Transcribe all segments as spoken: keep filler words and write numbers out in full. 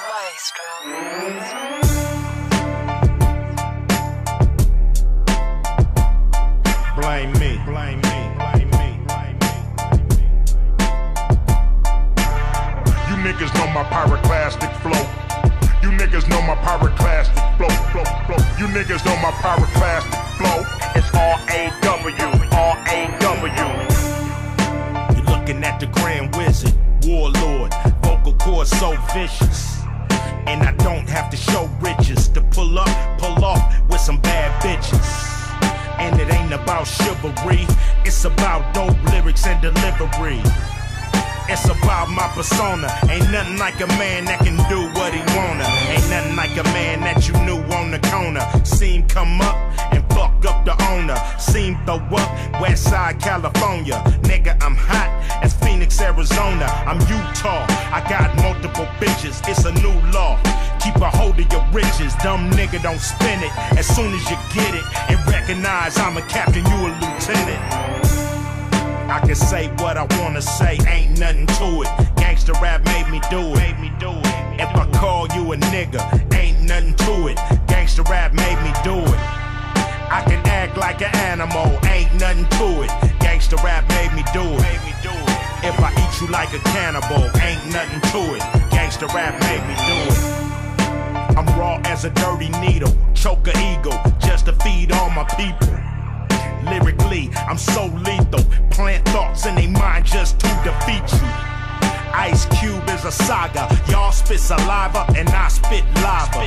Maestro. Blame me, blame me, blame me, blame me. You niggas know my pyroclastic flow. You niggas know my pyroclastic flow, flow, flow. You niggas know my pyroclastic flow. It's R A W, R A W. You're looking at the Grand Wizard, Warlord, vocal cords so vicious. And I don't have to show riches to pull up, pull off with some bad bitches. And it ain't about chivalry, it's about dope lyrics and delivery. It's about my persona. Ain't nothing like a man that can do what he wanna. Ain't nothing like a man that you knew on the corner. Seen come up and fuck up the owner. Seen throw up Westside California. Nigga, I'm hot as Phoenix, Arizona. I'm Utah, I got multiple bitches. It's a new law. Keep a hold of your riches. Dumb nigga, don't spin it as soon as you get it. And recognize I'm a captain, you a lieutenant. I can say what I wanna say, ain't nothing to it. Gangsta rap made me do it. Made me do it. If I call you a nigga, ain't nothing to it. Gangsta rap made me do it. I can act like an animal, ain't nothing to it. Gangsta rap made me do it. Made me do it. If I eat you like a cannibal, ain't nothing to it. Gangsta rap made me do it. I'm raw as a dirty needle, choke a eagle, just to feed all my people. Lyrically, I'm so lethal. Plant thoughts in their mind just to defeat you. Ice Cube is a saga. Y'all spit saliva and I spit lava.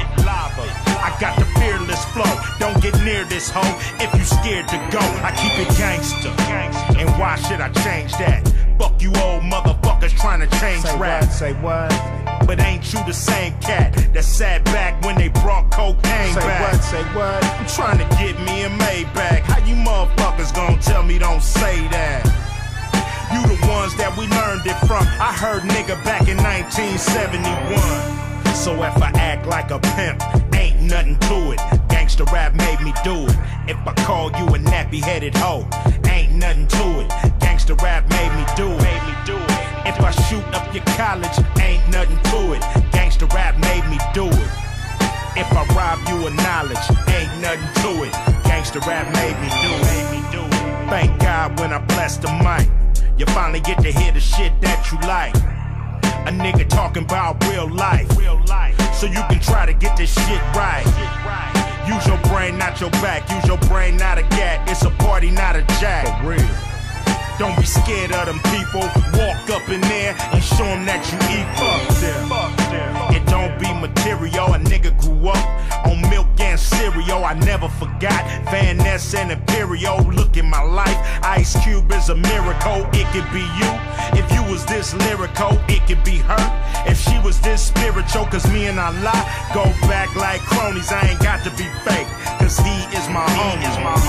I got the fearless flow. Don't get near this hoe if you scared to go. I keep it gangster. And why should I change that? Fuck you old motherfuckers trying to change rap. Say what? But ain't you the same cat that sat back when they brought cocaine say back? Say what? Say what? I'm trying to get me a Maybach. How you motherfuckers gonna tell me don't say that? You the ones that we learned it from. I heard nigga back in nineteen seventy-one. So if I act like a pimp, ain't nothing to it. Gangsta rap made me do it. If I call you a nappy-headed hoe, ain't nothing to it. Gangsta rap made me do it. Made me do it. If I shoot up your college, ain't nothing to it. Gangsta rap made me do it. If I rob you of knowledge, ain't nothing to it. Gangsta rap made me do it. Made me do it. Thank God when I bless the mic, you finally get to hear the shit that you like. A nigga talking about real life, real life. So you can try to get this shit right. Use your brain, not your back. Use your brain, not a gat. It's a party, not a jack. For real. Don't be scared of them people. Walk up in there and show them that you equal. Fuck them. It don't be material. A nigga grew up on milk and cereal. I never forgot Van Ness and Imperial. Look at my life. Ice Cube is a miracle. It could be you. If you was this lyrical, it could be her. If she was this spiritual, cause me and Allah go back like cronies. I ain't got to be fake, cause he is my homie.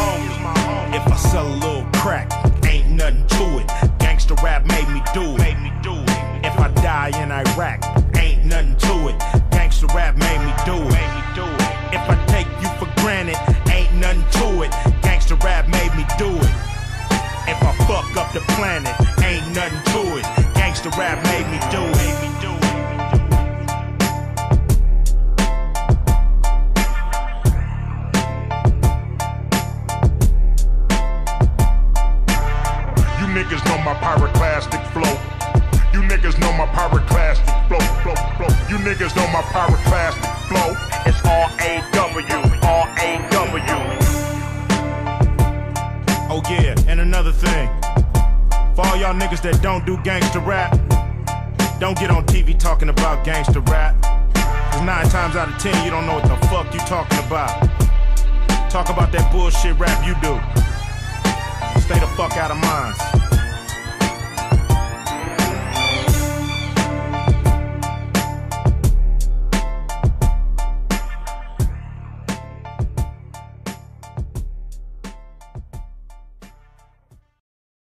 If I sell a little crack, ain't nothing to it. Gangsta rap made me do it. Made me do it. If I die in Iraq, ain't nothing to it. Gangsta rap made me do it. Made me do it. If I take you for granted, ain't nothing to it. Gangsta rap made me do it. If I fuck up the planet, ain't nothing to it. Gangsta rap made me do it. Made me do it. You niggas know my pyroclastic flow. You niggas know my pyroclastic flow, flow, flow. You niggas know my pyroclastic flow. It's R A W, R A W. Oh yeah, and another thing. For all y'all niggas that don't do gangsta rap, don't get on T V talking about gangsta rap. Cause nine times out of ten you don't know what the fuck you talking about. Talk about that bullshit rap you do. Stay the fuck out of mine.